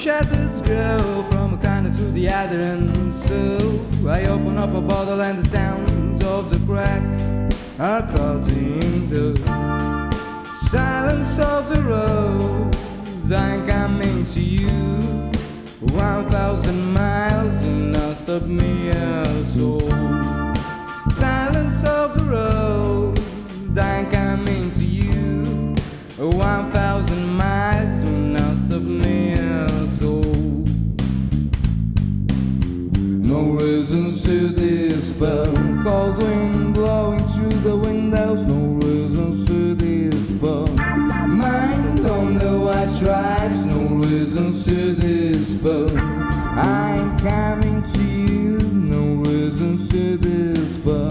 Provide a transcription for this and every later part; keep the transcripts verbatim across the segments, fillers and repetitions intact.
shadows grow from a corner to the other, and so I open up a bottle and the sounds of the cracks are caught in the silence of the road. I'm coming to you, one thousand miles do not stop me at all. Silence of the road, I'm coming to you, one thousand miles do not stop me at all. No reasons to despair, cold wind blowing through the windows. No reasons to despair, mind on the white stripes. No reasons to despair, I'm coming to you. No reasons to despair.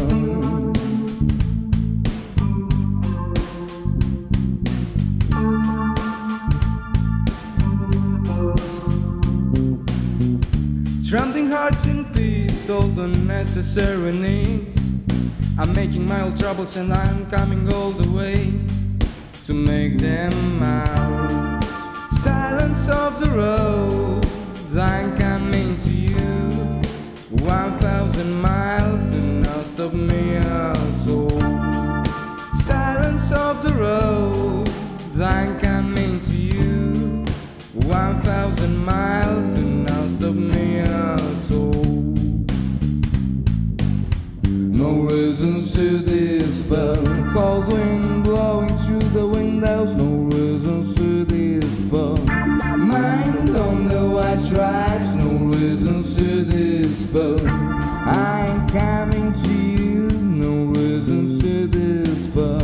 Trembling hearts in peace, all the necessary needs. I'm making my old troubles and I'm coming all the way to make them out. Silence of the road, I'm coming to you, one thousand miles do not stop me at all. Silence of the road, I'm coming to you, one thousand miles do not stop me at all. No reasons to despair, cold wind blowing through the windows. No reasons to despair, mind on the white stripes. No reasons to despair, I'm coming to you. No reasons to despair.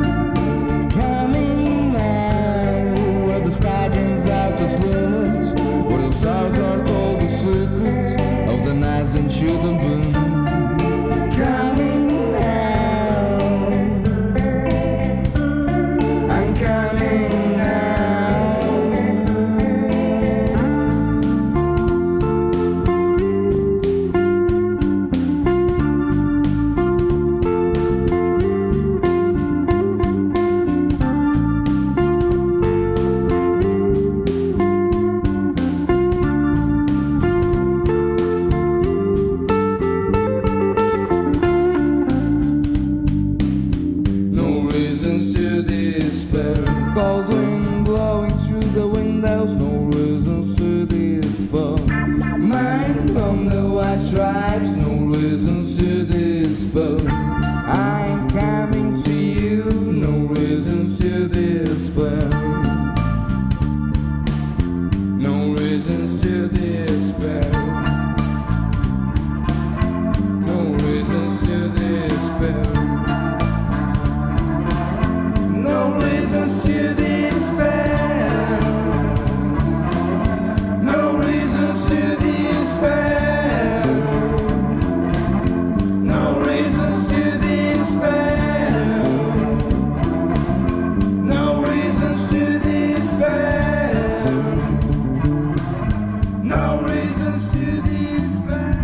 Coming now, where the sky turns out its limits, where the stars are told the secrets of the nights and shouldn't burn. Coming now, I'm coming now. Cold wind blowing through the windows. No reasons to despair, mind on the white stripes. No reasons to despair, I'm coming to you. No reasons to despair. No reasons to despair. No reasons to despair. No reasons to despair. No reasons to despair. No reasons to despair. No reasons to despair. No reasons to despair.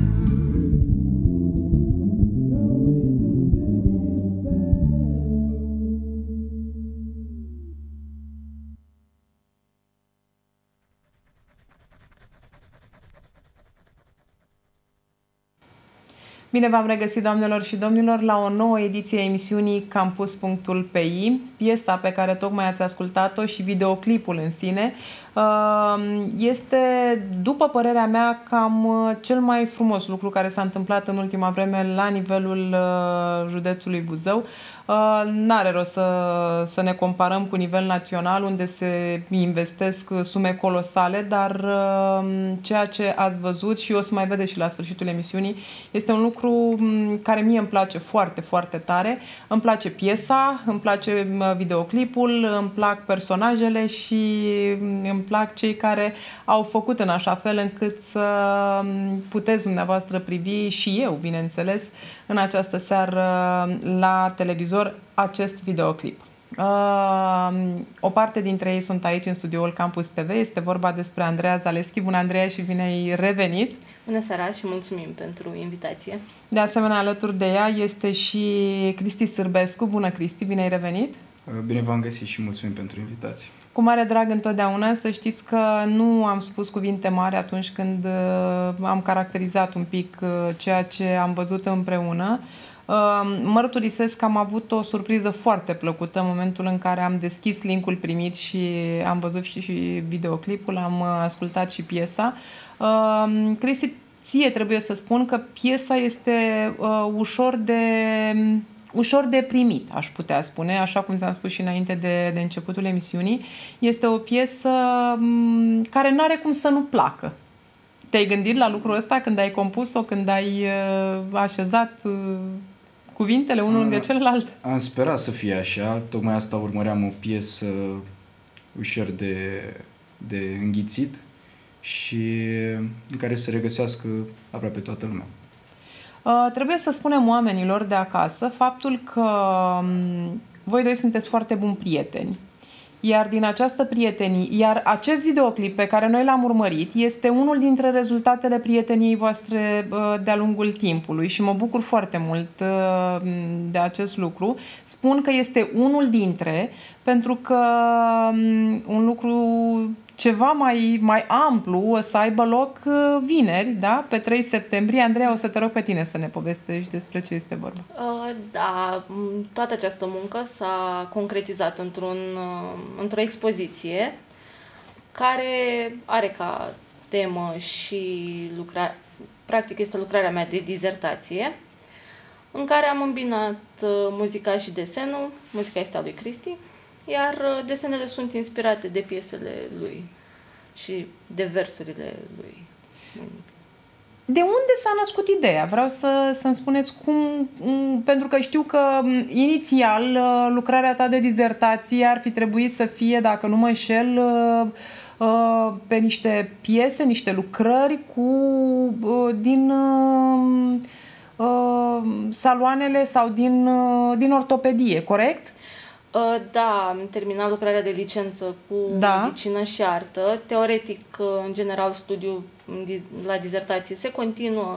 Bine v-am regăsit, doamnelor și domnilor, la o nouă ediție a emisiunii Campus punctul P I. Piesa pe care tocmai ați ascultat-o și videoclipul în sine este, după părerea mea, cam cel mai frumos lucru care s-a întâmplat în ultima vreme la nivelul județului Buzău. N-are rost să, să ne comparăm cu nivel național, unde se investesc sume colosale, dar ceea ce ați văzut și o să mai vedeți și la sfârșitul emisiunii este un lucru care mie îmi place foarte, foarte tare. Îmi place piesa, îmi place videoclipul, îmi plac personajele și îmi plac cei care au făcut în așa fel încât să puteți dumneavoastră privi și eu, bineînțeles, în această seară la televizor acest videoclip. O parte dintre ei sunt aici în studioul Campus T V. Este vorba despre Andreea Zaleschi. Bună, Andreea, și bine ai revenit! Bună seara și mulțumim pentru invitație! De asemenea, alături de ea este și Cristi Sârbescu. Bună, Cristi, bine ai revenit! Bine v-am găsit și mulțumim pentru invitație. Cu mare drag întotdeauna. Să știți că nu am spus cuvinte mari atunci când am caracterizat un pic ceea ce am văzut împreună. Mărturisesc că am avut o surpriză foarte plăcută în momentul în care am deschis linkul primit și am văzut și, și videoclipul, am ascultat și piesa. Cristi, ție trebuie să spun că piesa este ușor de... ușor de primit, aș putea spune, așa cum ți-am spus și înainte de, de începutul emisiunii. Este o piesă m- care nu are cum să nu placă. Te-ai gândit la lucrul ăsta când ai compus-o, când ai uh, așezat uh, cuvintele unul lângă celălalt? Am sperat să fie așa, tocmai asta urmăream, o piesă ușor de, de înghițit și în care să regăsească aproape toată lumea. Uh, trebuie să spunem oamenilor de acasă faptul că um, voi doi sunteți foarte buni prieteni. Iar din această prietenie, iar acest videoclip pe care noi l-am urmărit este unul dintre rezultatele prieteniei voastre uh, de-a lungul timpului și mă bucur foarte mult uh, de acest lucru. Spun că este unul dintre, pentru că um, un lucru ceva mai, mai amplu o să aibă loc vineri, da? Pe trei septembrie. Andreea, o să te rog pe tine să ne povestești despre ce este vorba. Uh, da, toată această muncă s-a concretizat într-un, într-o expoziție care are ca temă și lucrare, practic este lucrarea mea de dizertație, în care am îmbinat muzica și desenul. Muzica este a lui Cristi, iar desenele sunt inspirate de piesele lui și de versurile lui. De unde s-a născut ideea? Vreau să, să-mi spuneți cum, pentru că știu că inițial lucrarea ta de dizertație ar fi trebuit să fie, dacă nu mă înșel, pe niște piese, niște lucrări cu din saloanele sau din, din ortopedie, corect? Da, am terminat lucrarea de licență cu da. medicină și artă. Teoretic, în general, studiul la dizertație se continuă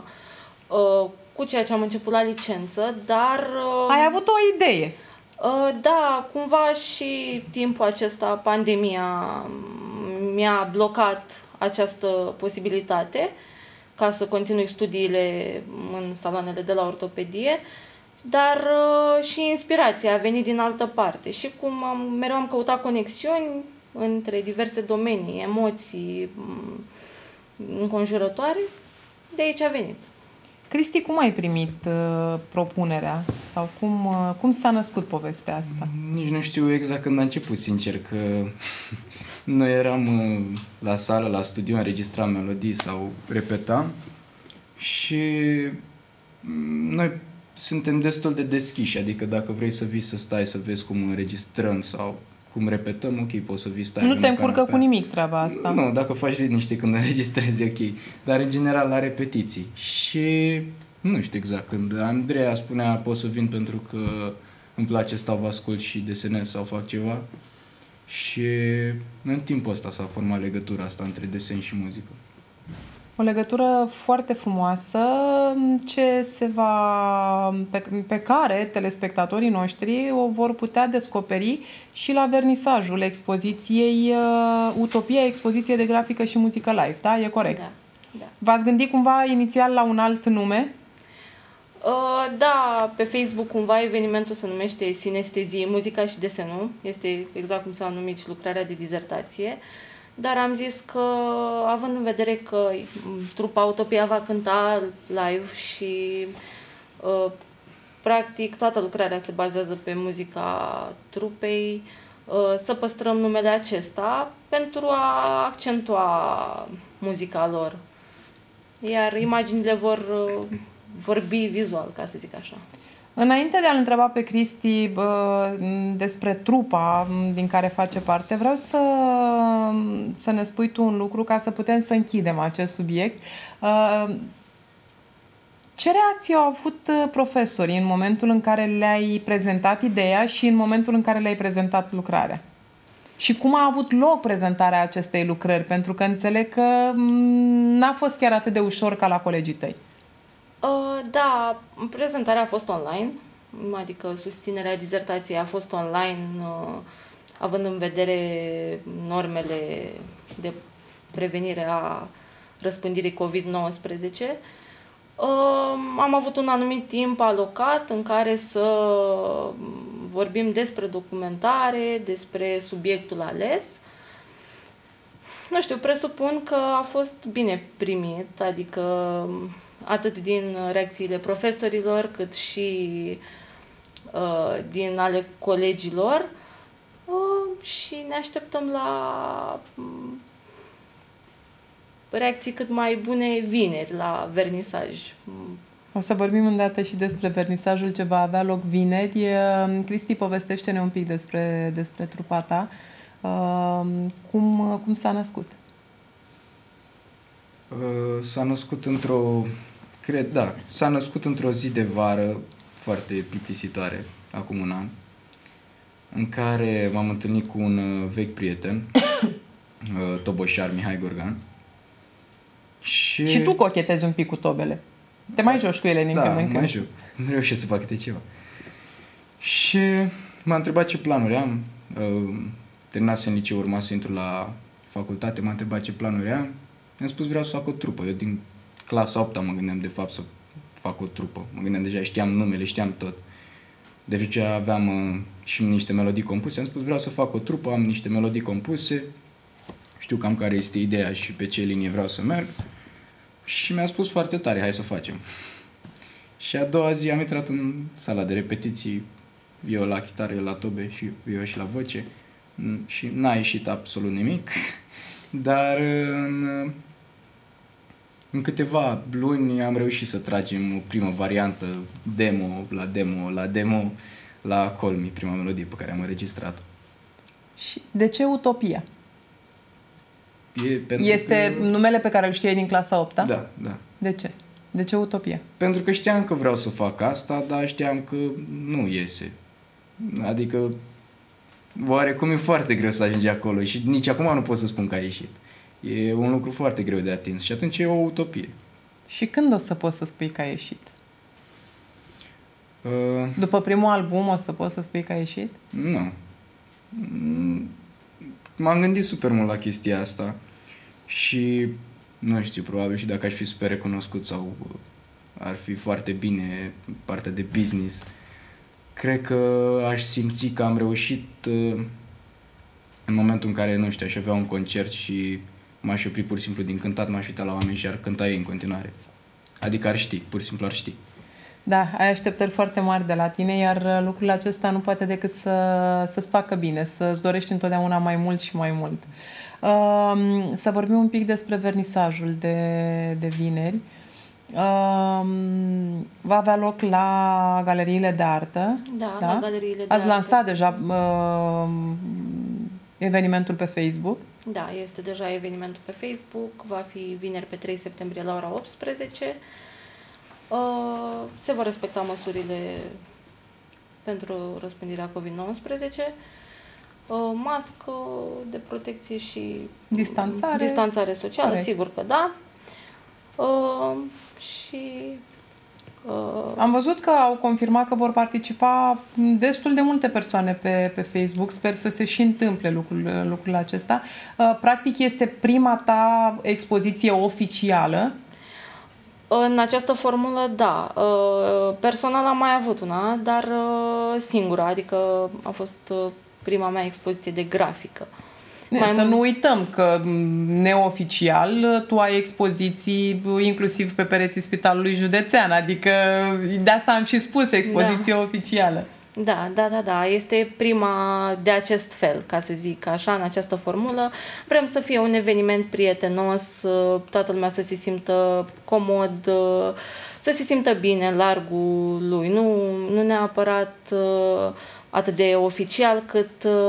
cu ceea ce am început la licență, dar... Ai avut o idee? Da, cumva și timpul acesta, pandemia, mi-a blocat această posibilitate ca să continui studiile în saloanele de la ortopedie. Dar uh, și inspirația a venit din altă parte și cum am, mereu am căutat conexiuni între diverse domenii, emoții înconjurătoare, de aici a venit. Cristi, cum ai primit uh, propunerea sau cum, uh, cum s-a născut povestea asta? Nici nu știu exact când a început, sincer, că noi eram uh, la sală, la studio, înregistram melodii sau repetam și noi suntem destul de deschiși, adică dacă vrei să vii să stai să vezi cum înregistrăm sau cum repetăm, ok, poți să vii, stai. Nu te încurcă cu nimic treaba asta. Nu, dacă faci liniște când înregistrezi, ok. Dar în general la repetiții. Și nu știu exact când Andreea spunea pot să vin pentru că îmi place, stau, vă ascult și desenez sau fac ceva. Și în timpul ăsta s-a format legătura asta între desen și muzică. O legătură foarte frumoasă ce se va, pe, pe care telespectatorii noștri o vor putea descoperi și la vernisajul expoziției uh, Utopia, expoziție de grafică și muzică live, da? E corect? Da, da. V-ați gândit cumva inițial la un alt nume? Uh, da, pe Facebook cumva evenimentul se numește Sinestezie, muzica și desenul. Este exact cum s-a numit și lucrarea de dizertație. Dar am zis că, având în vedere că trupa Utopia va cânta live și uh, practic toată lucrarea se bazează pe muzica trupei, uh, să păstrăm numele acesta pentru a accentua muzica lor. Iar imaginile vor uh, vorbi vizual, ca să zic așa. Înainte de a-l întreba pe Cristi bă, despre trupa din care face parte, vreau să, să ne spui tu un lucru ca să putem să închidem acest subiect. Ce reacție au avut profesorii în momentul în care le-ai prezentat ideea și în momentul în care le-ai prezentat lucrarea? Și cum a avut loc prezentarea acestei lucrări? Pentru că înțeleg că n-a fost chiar atât de ușor ca la colegii tăi. Uh, da, prezentarea a fost online adică susținerea dizertației a fost online, având în vedere normele de prevenire a răspândirii covid nouăsprezece. Am avut un anumit timp alocat în care să vorbim despre documentare, despre subiectul ales. Nu știu, presupun că a fost bine primit, adică atât din reacțiile profesorilor, cât și uh, din ale colegilor uh, și ne așteptăm la um, reacții cât mai bune vineri la vernisaj. O să vorbim îndată și despre vernisajul ce va avea loc vineri. Cristi, povestește-ne un pic despre, despre trupa ta. Cum, cum s-a născut? S-a născut într-o... Cred, da, s-a născut într-o zi de vară foarte plictisitoare, acum un an, în care m-am întâlnit cu un vechi prieten, toboșar Mihai Gorgan. Și... și tu cochetezi un pic cu tobele. Te mai joci cu ele din când în când. Da, mai joc. Nu reușesc să fac câte ceva. Și m-a întrebat ce planuri am. Terminasem liceu, urma să intru la facultate, m-a întrebat ce planuri am. Mi-am spus vreau să fac o trupă. Eu din clasa a opta mă gândeam de fapt să fac o trupă. Mă gândeam deja, știam numele, știam tot. De ce aveam uh, și niște melodii compuse. Am spus vreau să fac o trupă, am niște melodii compuse. Știu cam care este ideea și pe ce linie vreau să merg. Și mi-a spus foarte tare, hai să o facem. Și a doua zi am intrat în sala de repetiții, eu la chitară, eu la tobe și eu și la voce. Și n-a ieșit absolut nimic. Dar în, în câteva luni am reușit să tragem o primă variantă, demo, la demo, la demo, la Colmi, prima melodie pe care am înregistrat-o. Și de ce Utopia? E pentru este că... numele pe care îl știai din clasa a opta? Da, da. De ce? De ce Utopia? Pentru că știam că vreau să fac asta, dar știam că nu iese. Adică oarecum e foarte greu să ajungi acolo și nici acum nu pot să spun că a ieșit. E un lucru foarte greu de atins și atunci e o utopie. Și când o să poți să spui că a ieșit? Uh, După primul album o să poți să spui că a ieșit? Nu. M-am gândit super mult la chestia asta și nu știu, probabil și dacă aș fi super recunoscut sau ar fi foarte bine partea de business, cred că aș simți că am reușit în momentul în care, nu știu, aș avea un concert și m-aș opri pur și simplu din cântat, m-aș uita la oameni și ar cânta ei în continuare. Adică ar ști, pur și simplu ar ști. Da, ai așteptări foarte mari de la tine, iar lucrul acesta nu poate decât să, să-ți facă bine, să-ți dorești întotdeauna mai mult și mai mult. Uh, să vorbim un pic despre vernisajul de, de vineri. Uh, va avea loc la galeriile de artă. Da, da? la galeriile de Ați artă. lansat deja uh, evenimentul pe Facebook. Da, este deja evenimentul pe Facebook. Va fi vineri pe trei septembrie la ora optsprezece. Uh, se vor respecta măsurile pentru răspândirea covid nouăsprezece. Uh, mască de protecție și distanțare, distanțare socială, corect. Sigur că da. Uh, și uh, am văzut că au confirmat că vor participa destul de multe persoane pe, pe Facebook. Sper să se și întâmple lucrul, lucrul acesta. Uh, practic este prima ta expoziție oficială. În această formulă, da. Personal am mai avut una, dar singură, adică a fost prima mea expoziție de grafică. Ne, mai să nu uităm că neoficial tu ai expoziții inclusiv pe pereții Spitalului Județean, adică de asta am și spus expoziție da. oficială. Da, da, da, da. Este prima de acest fel, ca să zic așa, în această formulă. Vrem să fie un eveniment prietenos, toată lumea să se simtă comod, să se simtă bine în largul lui. Nu, nu neapărat atât de oficial, cât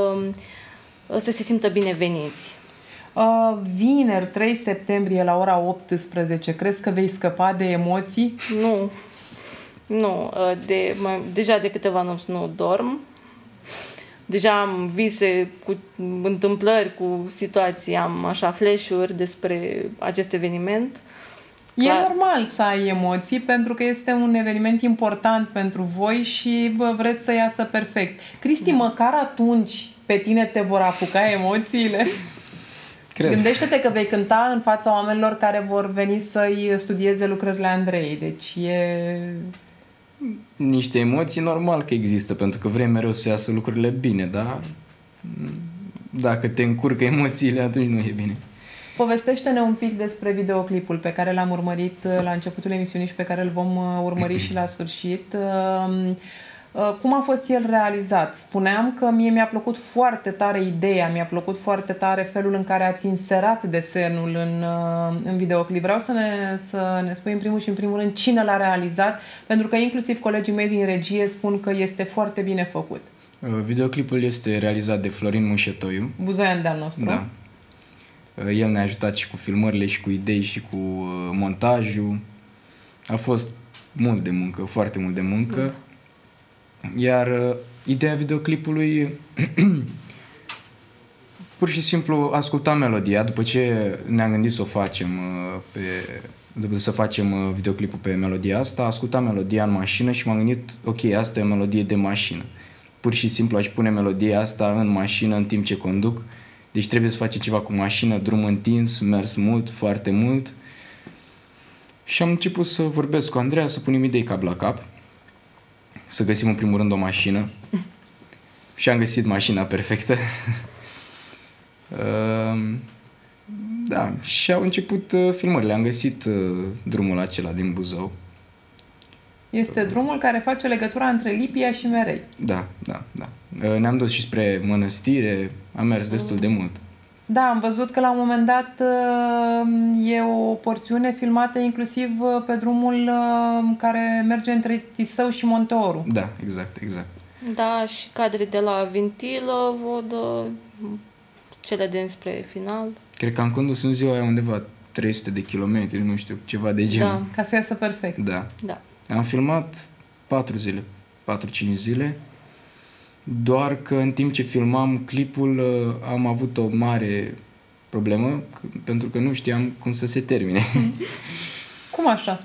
să se simtă bineveniți. Uh, vineri, trei septembrie, la ora optsprezece, crezi că vei scăpa de emoții? Nu. Nu, de, mai, deja de câteva nopți nu dorm. Deja am vise cu întâmplări, cu situații, am așa flash-uri despre acest eveniment. E normal să ai emoții pentru că este un eveniment important pentru voi și bă, vreți să iasă perfect. Cristi, da. Măcar atunci pe tine te vor apuca emoțiile? Cred. Gândește-te că vei cânta în fața oamenilor care vor veni să-i studieze lucrările Andrei. Deci e... Niște emoții normal că există, pentru că vrei mereu să iasă lucrurile bine, dar dacă te încurcă emoțiile, atunci nu e bine. Povestește-ne un pic despre videoclipul pe care l-am urmărit la începutul emisiunii și pe care îl vom urmări și la sfârșit. Cum a fost el realizat? Spuneam că mie mi-a plăcut foarte tare ideea, mi-a plăcut foarte tare felul în care ați inserat desenul în, în videoclip. Vreau să ne, să ne spui în primul și în primul rând cine l-a realizat, pentru că inclusiv colegii mei din regie spun că este foarte bine făcut. Videoclipul este realizat de Florin Mușetoiu. Buzoian de-al nostru. Da. El ne-a ajutat și cu filmările și cu idei și cu montajul. A fost mult de muncă, foarte mult de muncă. Mm. Iar uh, ideea videoclipului pur și simplu ascultam melodia după ce ne-am gândit să o facem uh, pe, după să facem uh, videoclipul pe melodia asta, ascultam melodia în mașină și m-am gândit, ok, asta e o melodie de mașină. Pur și simplu aș pune melodia asta în mașină în timp ce conduc. Deci trebuie să facem ceva cu mașină, drum întins, mers mult, foarte mult. Și am început să vorbesc cu Andreea, să punem idei cap la cap. Să găsim în primul rând o mașină și am găsit mașina perfectă. Da, și au început filmările. Am găsit drumul acela din Buzău. Este drumul care face legătura între Lipia și Merei. Da, da, da. Ne-am dus și spre mănăstire, am mers destul de mult. Da, am văzut că la un moment dat e o porțiune filmată inclusiv pe drumul care merge între Tisău și Monteoru. Da, exact, exact. Da, și cadre de la Vintilă, văd cele dinspre final. Cred că am condus în ziua aia undeva trei sute de kilometri, nu știu, ceva de genul. Da. Ca să iasă perfect. Da. Da. Am filmat patru zile, patru-cinci zile. Doar că în timp ce filmam clipul am avut o mare problemă, pentru că nu știam cum să se termine. Cum așa?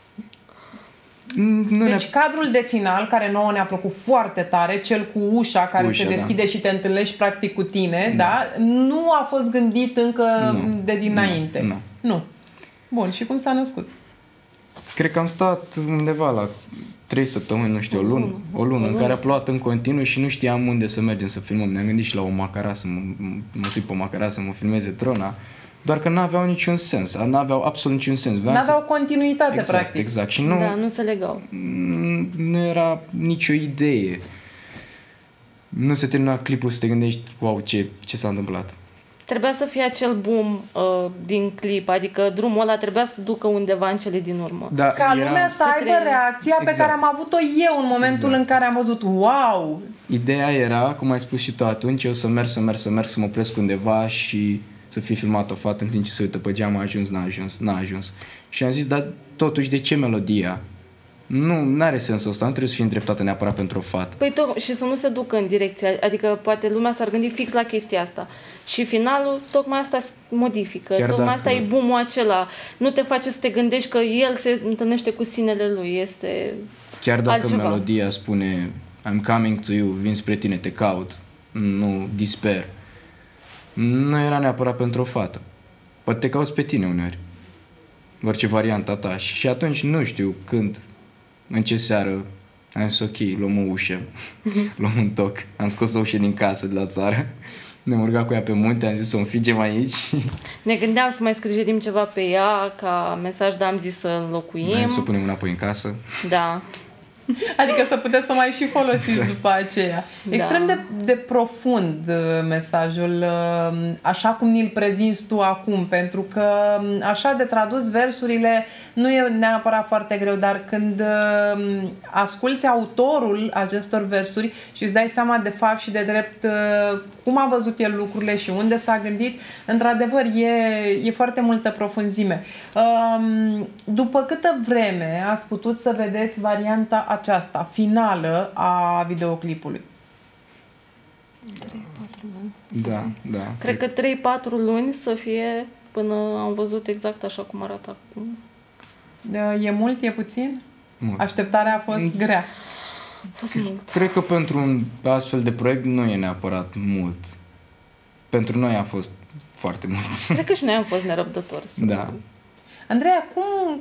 Nu deci cadrul de final, care nouă ne-a plăcut foarte tare, cel cu ușa care ușa, se deschide, da, și te întâlnești practic cu tine, da. Da? Nu a fost gândit încă nu. de dinainte. Nu. nu. Bun, și cum s-a născut? Cred că am stat undeva la trei săptămâni, nu știu, o lună, o lună, în care a plouat în continuu și nu știam unde să mergem să filmăm. Ne-am gândit și la o macara, să mă, mă sui pe o macara să mă filmeze Trona, doar că n-aveau niciun sens, n-aveau absolut niciun sens. Vreau n-aveau să... continuitate, exact, practic. Exact, și nu... Da, nu se legau. Nu era nicio idee. Nu se termina clipul să te gândești, wow, ce, ce s-a întâmplat. Trebuia să fie acel boom uh, din clip, adică drumul ăla trebuia să ducă undeva în cele din urmă. Da, ca era... lumea să aibă către... reacția exact. pe care am avut-o eu în momentul exact. în care am văzut, wow! Ideea era, cum ai spus și tu atunci, eu să merg, să merg, să merg, să mă opresc undeva și să fie filmat o fată în timp ce se uită pe geam, a ajuns, n-a ajuns, n-a ajuns. Și am zis, dar totuși, de ce melodia? Nu, are sensul ăsta, nu trebuie să fie îndreptată neapărat pentru o fată. Păi tot, și să nu se ducă în direcția, adică poate lumea s-ar gândi fix la chestia asta. Și finalul, tocmai asta modifică, chiar tocmai dacă... asta e boom-ul acela. Nu te face să te gândești că el se întâlnește cu sinele lui, este chiar dacă altceva. Melodia spune I'm coming to you, vin spre tine, te caut, nu disper. Nu era neapărat pentru o fată. Poate te cauți pe tine uneori. Orice varianta ta. Și atunci nu știu când, în ce seară, am zis ok, luăm o ușă, luăm un toc. Am scos o ușă din casă, de la țară. Ne-am urcat cu ea pe munte, am zis să o înfigem aici. Ne gândeam să mai scrijerim ceva pe ea, ca mesaj, dar am zis să înlocuim. Vrem să o punem înapoi în casă. Da. Adică să puteți să o mai și folosiți exact. după aceea. Da. Extrem de, de profund mesajul, așa cum ni-l prezinți tu acum, pentru că așa de tradus versurile nu e neapărat foarte greu, dar când asculți autorul acestor versuri și îți dai seama de fapt și de drept cum a văzut el lucrurile și unde s-a gândit, într-adevăr e, e foarte multă profunzime. După câtă vreme ați putut să vedeți varianta aceasta, finală a videoclipului? trei patru luni. Da, da. Cred că trei patru luni să fie până am văzut exact așa cum arată acum. E mult, e puțin? Mult. Așteptarea a fost grea. A fost mult. Cred că pentru un astfel de proiect nu e neapărat mult. Pentru noi a fost foarte mult. Cred că și noi am fost nerăbdători. Da. Andreea, cum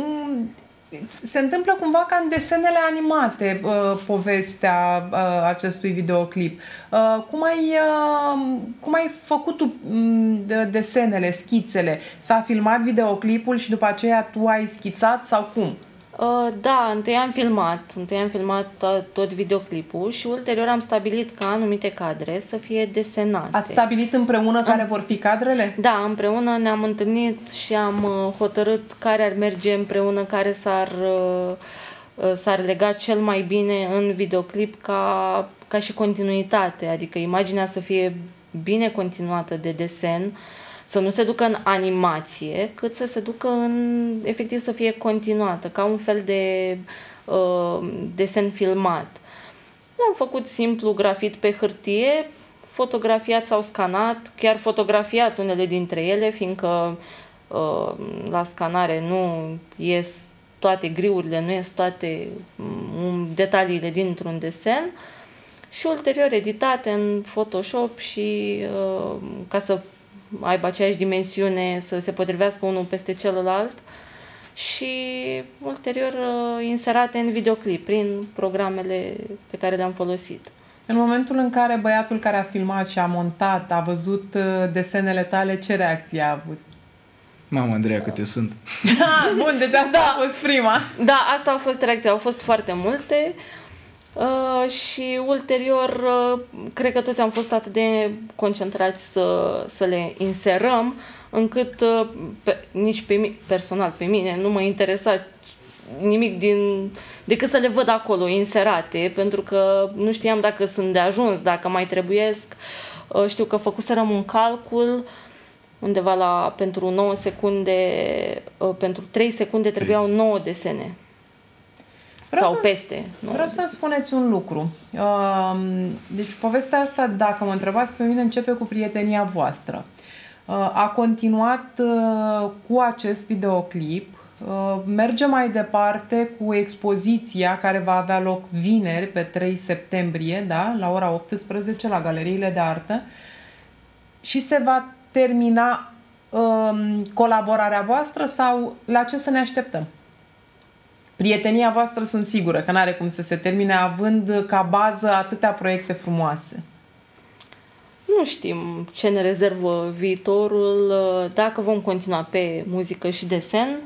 se întâmplă cumva ca în desenele animate uh, povestea uh, acestui videoclip? Uh, cum, ai, uh, cum ai făcut tu um, desenele, schițele? S-a filmat videoclipul și după aceea tu ai schițat sau cum? Uh, da, întâi am filmat, întâi am filmat tot, tot videoclipul și ulterior am stabilit ca anumite cadre să fie desenate. Ați stabilit împreună care am... vor fi cadrele? Da, împreună ne-am întâlnit și am uh, hotărât care ar merge împreună, care s-ar, uh, s-ar lega cel mai bine în videoclip ca, ca și continuitate, adică imaginea să fie bine continuată de desen, să nu se ducă în animație, cât să se ducă în, efectiv, să fie continuată, ca un fel de uh, desen filmat. Am făcut simplu grafit pe hârtie, fotografiat sau scanat, chiar fotografiat unele dintre ele, fiindcă uh, la scanare nu ies toate griurile, nu ies toate um, detaliile dintr-un desen și ulterior editate în Photoshop și uh, ca să aibă aceeași dimensiune, să se potrivească unul peste celălalt și ulterior inserate în videoclip prin programele pe care le-am folosit. În momentul în care băiatul care a filmat și a montat a văzut desenele tale, ce reacție a avut? Mamă, Andreea, câte sunt. Bun, deci asta da. a fost prima. Da, asta a fost reacția, au fost foarte multe. Uh, și ulterior uh, cred că toți am fost atât de concentrați să, să le inserăm încât uh, pe, nici pe mine, personal pe mine nu mă interesa nimic din, decât să le văd acolo inserate, pentru că nu știam dacă sunt de ajuns, dacă mai trebuiesc. Uh, știu că făcuserăm un calcul undeva la pentru nouă secunde, uh, pentru trei secunde trebuiau nouă desene. Vreau sau să, peste. Vreau să-mi spuneți un lucru. Deci povestea asta, dacă mă întrebați pe mine, începe cu prietenia voastră. A continuat cu acest videoclip, merge mai departe cu expoziția care va avea loc vineri, pe trei septembrie, da? La ora optsprezece, la Galeriile de Artă, și se va termina colaborarea voastră sau la ce să ne așteptăm? Prietenia voastră sunt sigură că n-are cum să se termine având ca bază atâtea proiecte frumoase. Nu știm ce ne rezervă viitorul, dacă vom continua pe muzică și desen.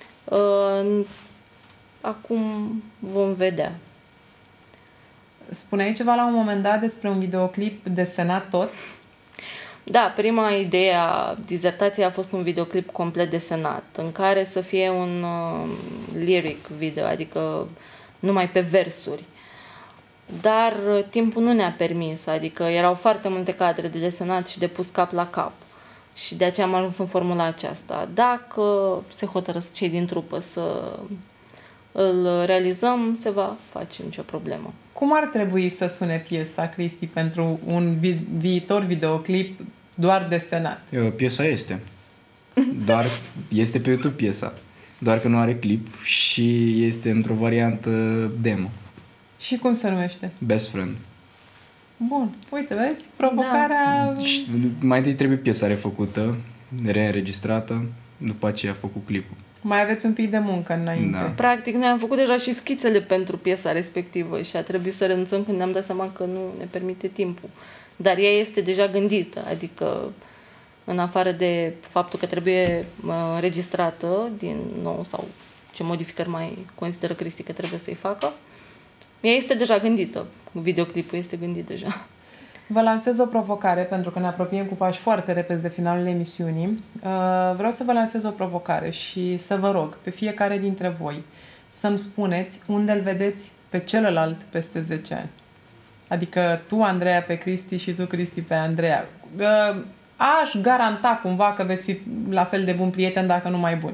Acum vom vedea. Spuneai ceva la un moment dat despre un videoclip desenat tot? Da, prima idee a dizertației a fost un videoclip complet desenat, în care să fie un uh, lyric video, adică numai pe versuri. Dar uh, timpul nu ne-a permis, adică erau foarte multe cadre de desenat și de pus cap la cap. Și de aceea am ajuns în formula aceasta. Dacă se hotărăsc cei din trupă să îl realizăm, se va face, nicio problemă. Cum ar trebui să sune piesa, Cristi, pentru un vi- viitor videoclip doar desenat? Piesa este. Doar este pe YouTube piesa. Doar că nu are clip și este într-o variantă demo. Și cum se numește? Best Friend. Bun. Uite, vezi? Provocarea... Da. Și mai întâi trebuie piesa refăcută, reînregistrată, după aceea a făcut clipul. Mai aveți un pic de muncă înainte. Da. Practic, noi am făcut deja și schițele pentru piesa respectivă și a trebuit să renunțăm când ne-am dat seama că nu ne permite timpul. Dar ea este deja gândită, adică în afară de faptul că trebuie înregistrată din nou sau ce modificări mai consideră Cristi că trebuie să-i facă, ea este deja gândită. Videoclipul este gândit deja. Vă lansez o provocare, pentru că ne apropiem cu pași foarte repezi de finalul emisiunii. Vreau să vă lansez o provocare și să vă rog pe fiecare dintre voi să-mi spuneți unde îl vedeți pe celălalt peste zece ani. Adică tu, Andreea, pe Cristi și tu, Cristi, pe Andreea. Aș garanta cumva că veți fi la fel de bun prieten, dacă nu mai buni.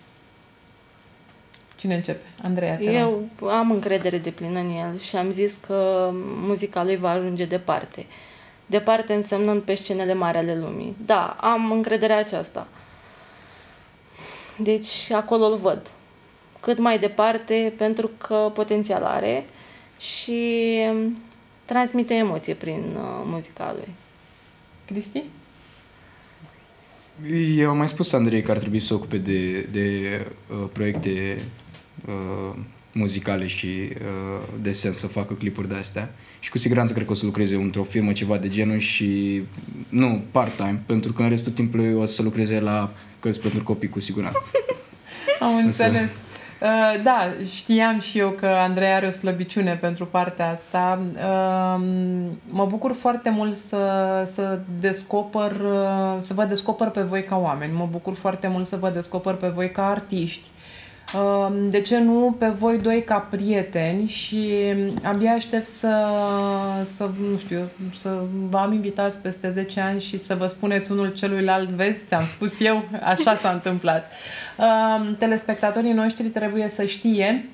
Cine începe? Andreea, te Eu rog. Am încredere deplină în el și am zis că muzica lui va ajunge departe. Departe însemnând pe scenele mari ale lumii. Da, am încrederea aceasta. Deci acolo îl văd. cât mai departe pentru că potențial are și transmite emoție prin uh, muzica lui. Cristi? Eu am mai spus Andrei că ar trebui să se ocupe de, de uh, proiecte uh, muzicale și uh, de sens, să facă clipuri de astea. Și cu siguranță cred că o să lucreze într-o firmă, ceva de genul și nu part-time, pentru că în restul timpului o să lucreze la cărți pentru copii, cu siguranță. Am înțeles. Uh, da, știam și eu că Andrei are o slăbiciune pentru partea asta. Uh, mă bucur foarte mult să, să descoper, uh, să vă descoper pe voi ca oameni. Mă bucur foarte mult să vă descoper pe voi ca artiști. Uh, de ce nu pe voi doi ca prieteni și abia aștept să, să, nu știu, să vă am invitați peste zece ani și să vă spuneți unul celuilalt, vezi, ți-am spus eu, așa s-a întâmplat. Uh, telespectatorii noștri trebuie să știe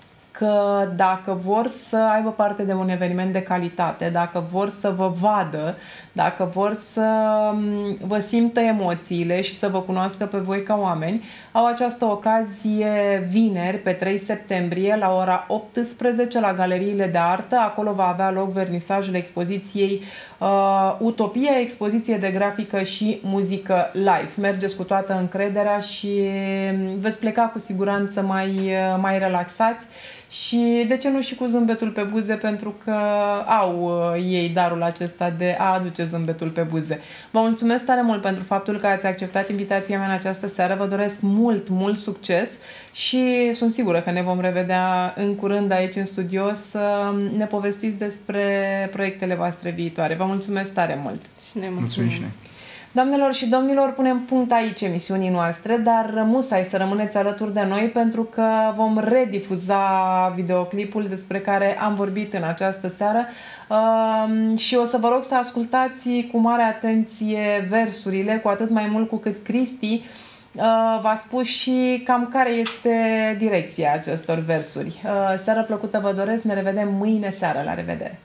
că dacă vor să aibă parte de un eveniment de calitate, dacă vor să vă vadă, dacă vor să vă simtă emoțiile și să vă cunoască pe voi ca oameni, au această ocazie vineri, pe trei septembrie, la ora optsprezece, la Galeriile de Artă. Acolo va avea loc vernisajul expoziției uh, Utopia, expoziție de grafică și muzică live. Mergeți cu toată încrederea și veți pleca cu siguranță mai, mai relaxați și, de ce nu, și cu zâmbetul pe buze, pentru că au uh, ei darul acesta de a aduce zâmbetul pe buze. Vă mulțumesc tare mult pentru faptul că ați acceptat invitația mea în această seară. Vă doresc mult, mult succes și sunt sigură că ne vom revedea în curând aici în studio să ne povestiți despre proiectele voastre viitoare. Vă mulțumesc tare mult! Și ne mulțumim! Mulțumim și noi! Doamnelor și domnilor, punem punct aici emisiunii noastre, dar musai să rămâneți alături de noi pentru că vom redifuza videoclipul despre care am vorbit în această seară uh, și o să vă rog să ascultați cu mare atenție versurile, cu atât mai mult cu cât Cristi uh, v-a spus și cam care este direcția acestor versuri. Uh, seară plăcută vă doresc, ne revedem mâine seară, la revedere!